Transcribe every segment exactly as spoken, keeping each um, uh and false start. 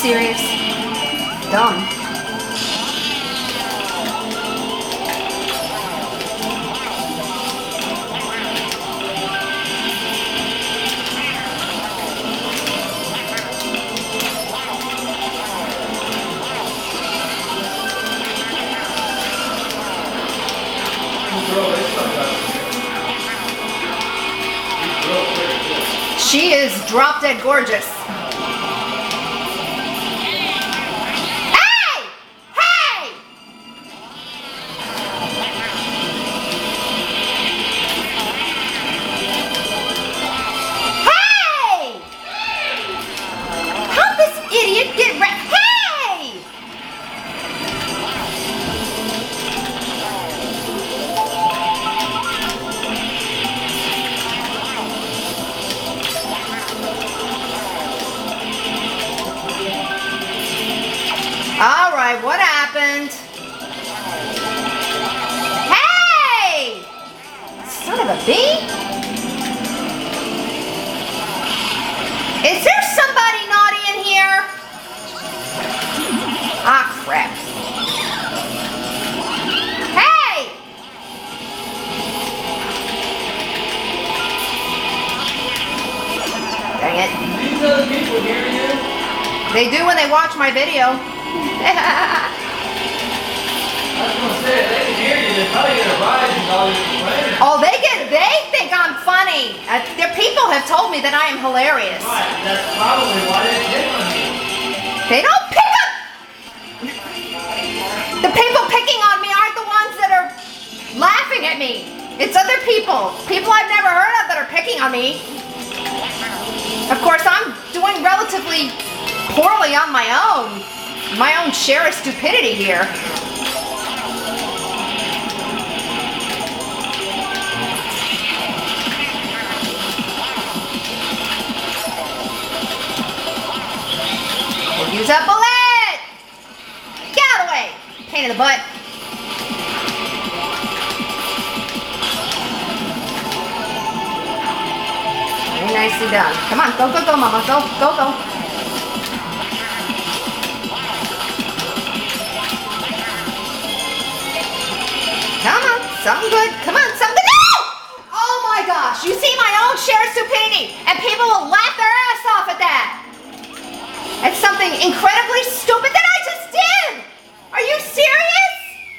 serious? Dumb. She is drop dead gorgeous. Hey! Hey! Hey! How'd this idiot get re- Hey! All right, what happened? Hey! Son of a bee? Is there somebody naughty in here? Ah, crap. Hey! Dang it. These other people hear you? They do when they watch my video. I was gonna say, if they can hear you, they're probably gonna rise and all your complaining. Oh, they get, they think I'm funny. Uh, their people have told me that I am hilarious. Right, that's probably why they pick on you. They don't pick up. The people picking on me aren't the ones that are laughing at me. It's other people, people I've never heard of that are picking on me. Of course, I'm doing relatively poorly on my own. My own share of stupidity here. Use that bullet! Get out of the way! Pain in the butt. Very nicely done. Come on, go, go, go, mama. Go, go, go. Come on, something good. Come on, something good. No! Oh my gosh, you see my own share of stupidity, and people will laugh their ass off at that. It's something incredibly stupid that I just did. Are you serious?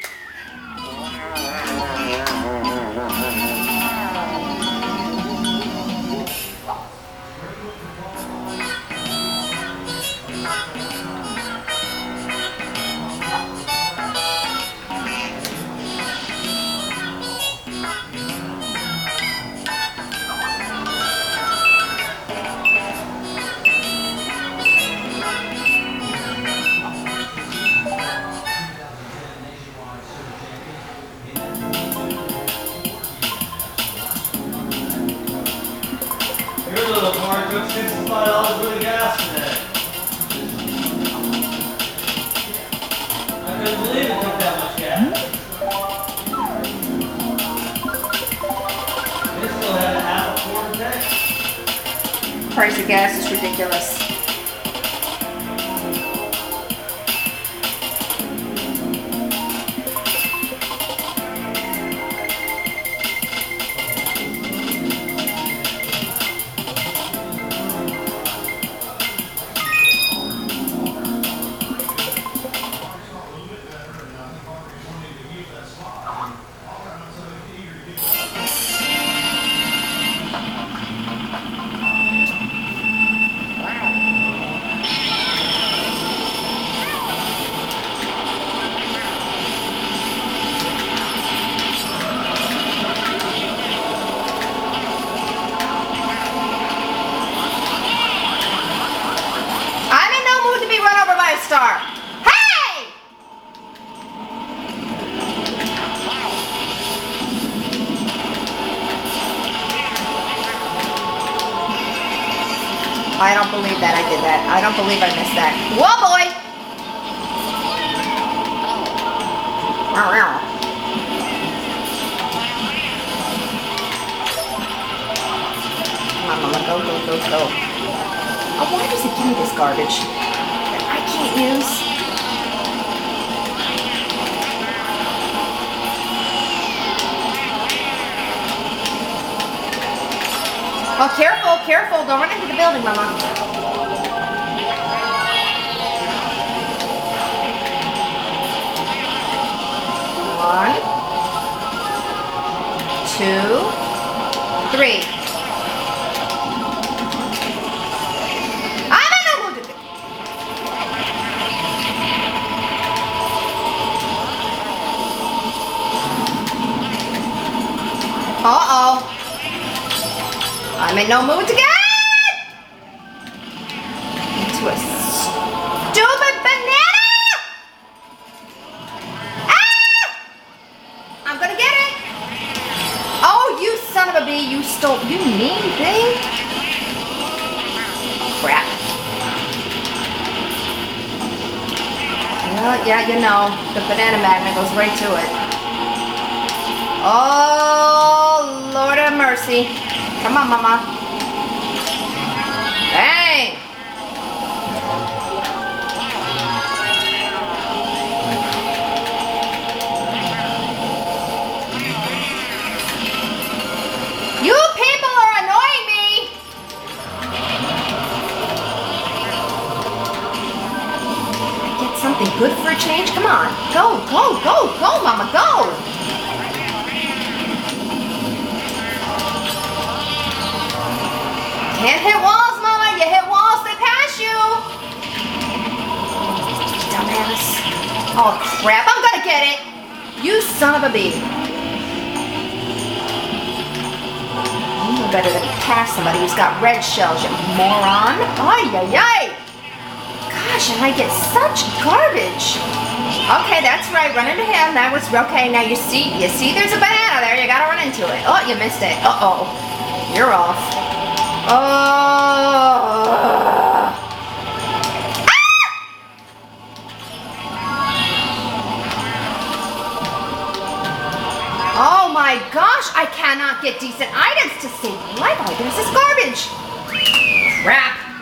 Your little car took sixty-five dollars worth of gas today. I couldn't believe it took that much gas. It still had a half a quarter tank. Price of gas is ridiculous. Star. Hey! I don't believe that I did that. I don't believe I missed that. Whoa, boy! Come on, Mama. Go, go, go, go. Oh, why does it give me this garbage? I can't use. Oh, careful, careful. Don't run into the building, Mama. One, two, three. I'm in a mood. Uh-oh. I'm in no mood to get into a stupid banana! Ah! I'm gonna get it! Oh, you son of a bee, you stole, you mean thing? Crap. Well, yeah, you know, the banana magnet goes right to it. Oh, Lord have mercy. Come on, Mama. Bang! You people are annoying me! Get something good for a change? Come on. Go, go, go, go, Mama, go! Can't hit walls, Mama. You hit walls, they pass you. Dumbass. Oh, crap. I'm gonna get it. You son of a bee. You better than pass somebody who's got red shells, you moron. Ay, ay, ay. Gosh, and I get such garbage. Okay, that's right. Run into him. That was okay. Now you see, you see there's a banana there. You gotta run into it. Oh, you missed it. Uh-oh. You're off. Oh! Ah! Oh my gosh, I cannot get decent items to save my life. Oh, there's this garbage. Crap.